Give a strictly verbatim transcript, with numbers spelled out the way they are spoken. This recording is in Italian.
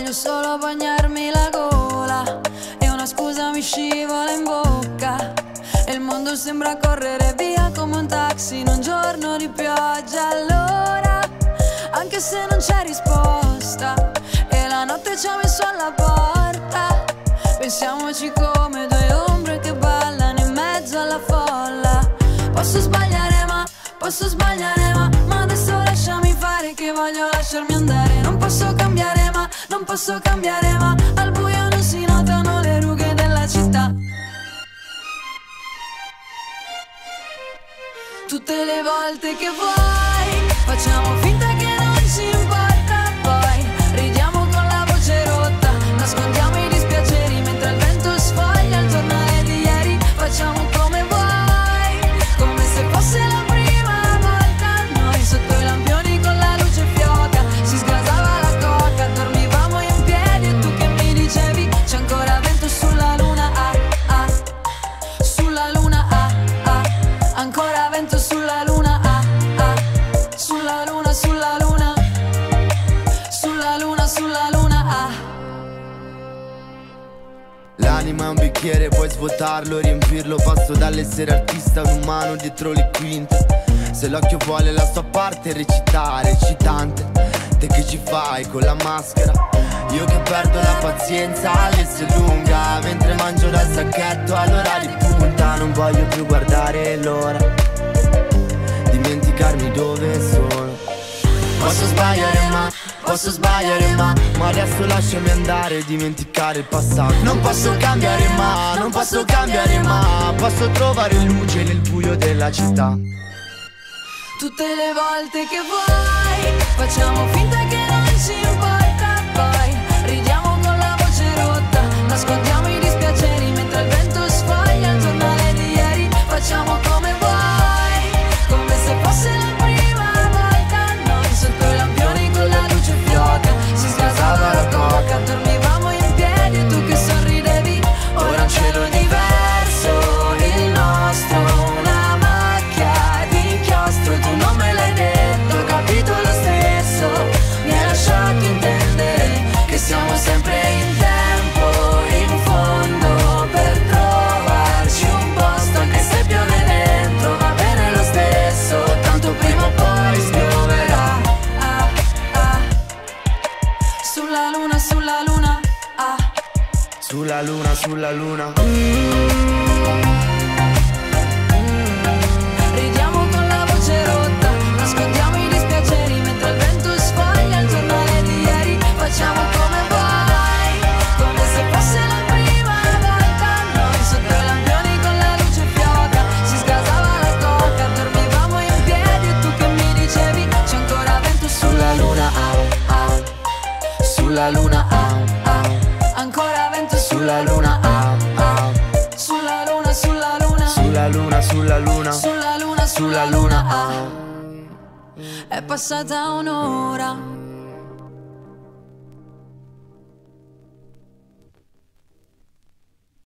voglio solo bagnarmi la gola e una scusa mi scivola in bocca e il mondo sembra correre via come un taxi in un giorno di pioggia. Allora, anche se non c'è risposta e la notte ci ha messo alla porta, pensiamoci come due ombre che ballano in mezzo alla folla. Posso sbagliare ma, posso sbagliare ma, ma adesso lasciami fare che voglio lasciarmi andare. Non posso cambiare ma, non posso cambiare ma, al buio non si notano le rughe della città. Tutte le volte che vuoi facciamo finta che non ci importa, poi ridiamo con la voce rotta, nascondiamo i dispiaceri mentre il vento sfoglia il giornale di ieri. Facciamo come vuoi, come se fosse la prima volta. Noi sotto i lampioni con la luce fioca, si sgasava la coca, dormivamo in piedi e tu che mi dicevi c'è ancora vento sulla luna, ah ah, sulla luna, ah ah, ancora vento sulla luna, ah ah, sulla luna, sulla luna, sulla luna, sulla luna, ah. L'anima è un bicchiere, puoi svuotarlo, riempirlo. Passo dall'essere artista ad umano dietro le quinte. Se l'occhio vuole la sua parte recitare, recitante. Te che ci fai con la maschera? Io che perdo la pazienza all'esse lunga, mentre mangio dal sacchetto all'ora di punta. Non voglio più guardare l'ora, dimenticarmi dove sono. Posso sbagliare ma, posso sbagliare ma, ma adesso lasciami andare, dimenticare il passato. Non posso cambiare ma, non posso cambiare ma, posso trovare luce nel buio della città. Tutte le volte che vuoi facciamo finta che non ci importa, poi ridiamo con la voce rotta, nascondiamo i dispiaceri mentre il vento sfoglia il giornale di ieri. Facciamo come vuoi, come se fosse la prima volta. Noi sotto i lampioni con la luce fioca, si sgasava la coca, dormivamo in piedi e tu che sorridevi. Ora un cielo diverso, il nostro, una macchia di inchiostro. Tu non me l'hai detto, ho capito lo stesso, mi hai lasciato intendere che siamo sempre in tempo, in fondo, per trovarci un posto anche se piove dentro, va bene lo stesso, tanto prima o poi spioverà, ah, ah. Sulla luna, sulla luna, ah. Sulla luna, sulla luna. Ridiamo con la voce rotta, nascondiamo i dispiaceri mentre il vento sfoglia il giornale di ieri. Facciamo come vuoi, come se fosse la prima volta. Noi sotto i lampioni con la luce fioca, si sgasava la coca, dormivamo in piedi e tu che mi dicevi c'è ancora vento sulla luna, ah ah, sulla luna, ah ah, ancora vento sulla luna, ah ah, sulla luna, sulla luna, Sulla luna, sulla luna, sulla luna, sulla luna, ah. È passata un'ora